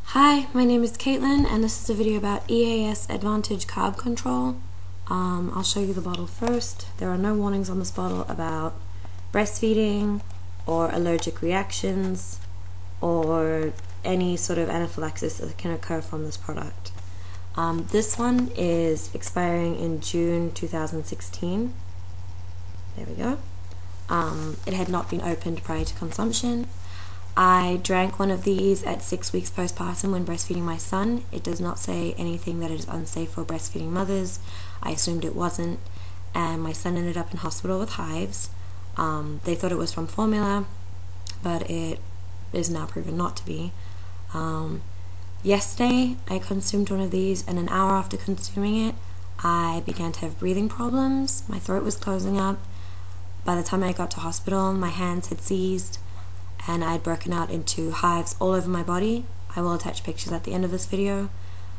Hi, my name is Caitlin, and this is a video about EAS Advantedge carb control. I'll show you the bottle first. There are no warnings on this bottle about breastfeeding or allergic reactions or any sort of anaphylaxis that can occur from this product. This one is expiring in June 2016. There we go. It had not been opened prior to consumption. I drank one of these at 6 weeks postpartum when breastfeeding my son. It does not say anything that it is unsafe for breastfeeding mothers. I assumed it wasn't, and my son ended up in hospital with hives. They thought it was from formula, but it is now proven not to be. Yesterday, I consumed one of these, and an hour after consuming it, I began to have breathing problems. My throat was closing up. By the time I got to hospital, my hands had seized, and I had broken out into hives all over my body. I will attach pictures at the end of this video.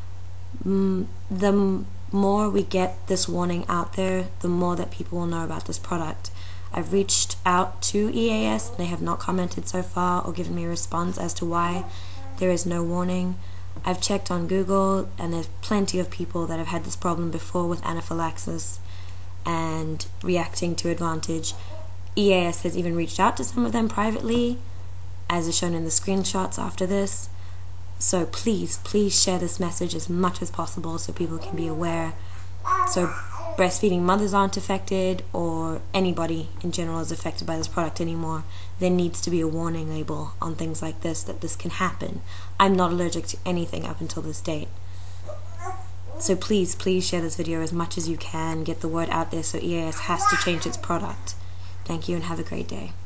The more we get this warning out there, the more that people will know about this product. I've reached out to EAS. They have not commented so far or given me a response as to why there is no warning. I've checked on Google, and there's plenty of people that have had this problem before with anaphylaxis and reacting to Advantedge. EAS has even reached out to some of them privately, as is shown in the screenshots after this. So please share this message as much as possible so people can be aware, so breastfeeding mothers aren't affected, or anybody in general is affected by this product anymore. There needs to be a warning label on things like this, that this can happen. I'm not allergic to anything up until this date. So please share this video as much as you can. Get the word out there so EAS has to change its product. Thank you and have a great day.